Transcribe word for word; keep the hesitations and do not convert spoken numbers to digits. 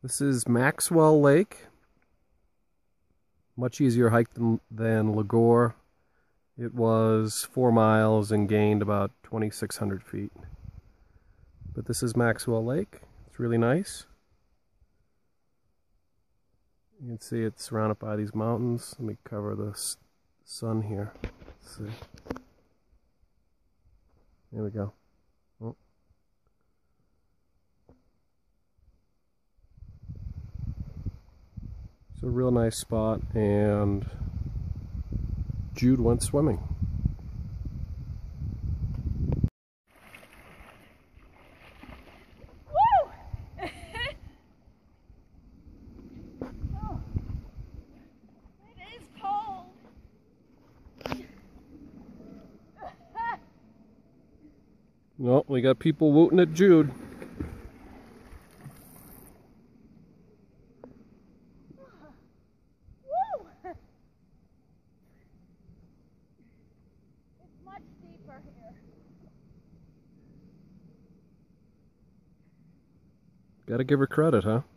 This is Maxwell Lake. Much easier hike than, than Lagore. It was four miles and gained about twenty-six hundred feet. But this is Maxwell Lake. It's really nice. You can see it's surrounded by these mountains. Let me cover the sun here. Let's see. There we go. Oh. It's a real nice spot, and Jude went swimming. No, we got people wooting at Jude. Woo! It's much deeper here. Gotta give her credit, huh?